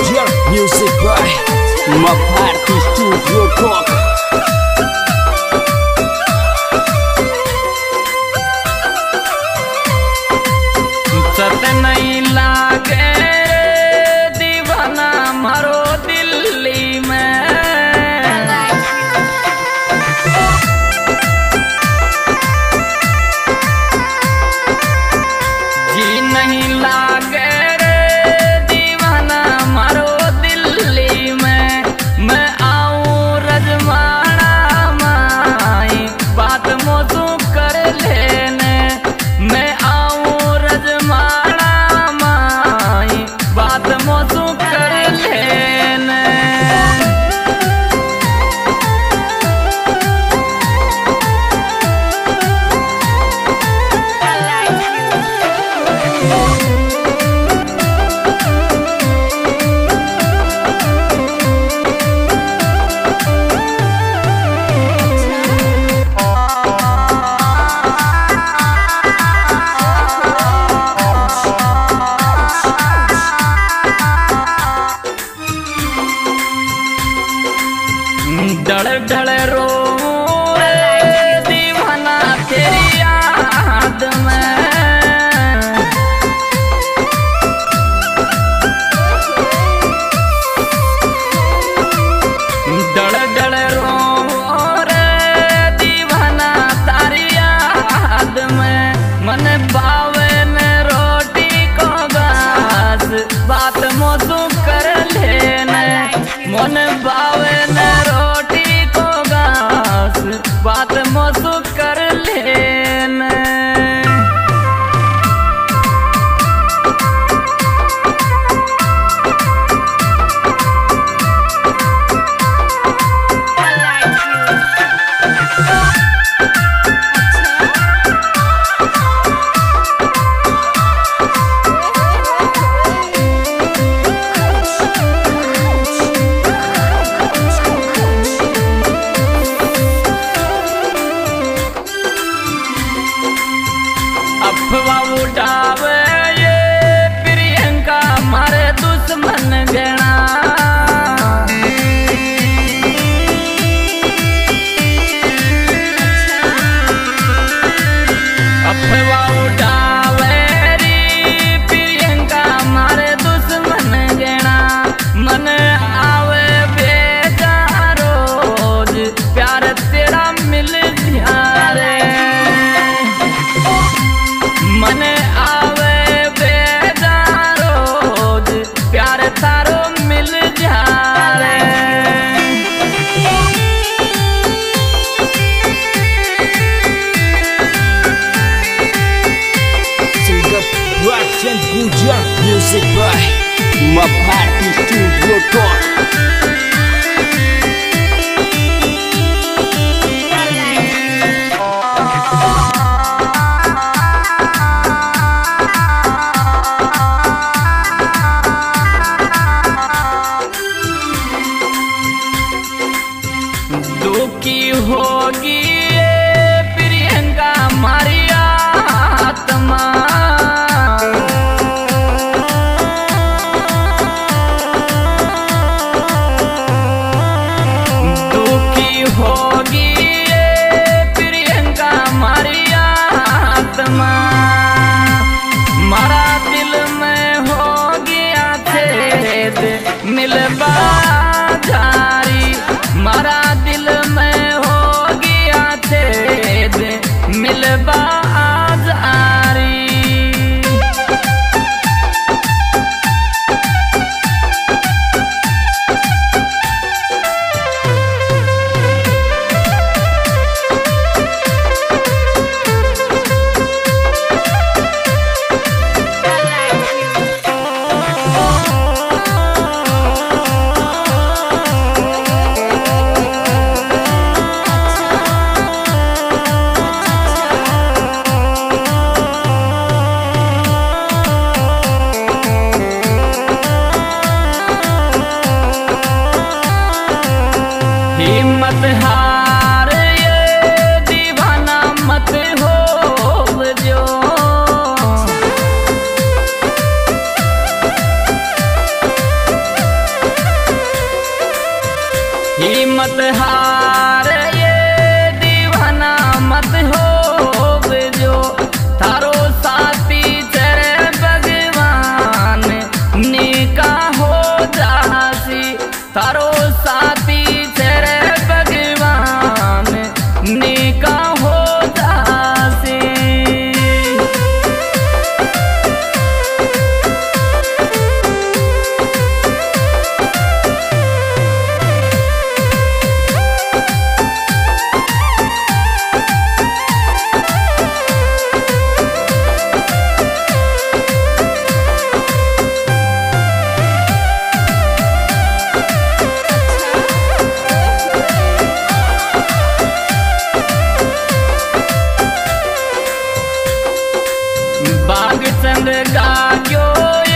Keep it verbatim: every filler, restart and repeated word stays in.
Gujar Music by Maparty Studio Talk. सत नहीं लागे दीवाना मारो दिल्ली में, जी नहीं लागे रे दीवाना मारो दिल्ली में। मैं आऊं रजमाना माई बात मोसू कर लेने, मैं आऊं रजमाना माई बात मोसू कर लेने। ढल ढल रो दीवाना तेरी याद में, ढल ढल रो रे दीवाना तारी याद में। मन बावे ने रोटी को घास बात मोसू कर लेने, मन बावे ने बात मोसू कर लेने। अफवाह उठावे ये प्रियंका मारे दुश्मन गणा, अफवाह उठावे री प्रियंका मारे दुश्मन गणा। मन आवे बेचारो रोज प्यार तेरा मिल ध्यारे, मन आवे बेजारो रोज प्यार थारो मिल जारे। Gujar Music by Maparty Studio Talk. दुखी होगी ये प्रियंका मारी आत्मा, बाग चंद गायो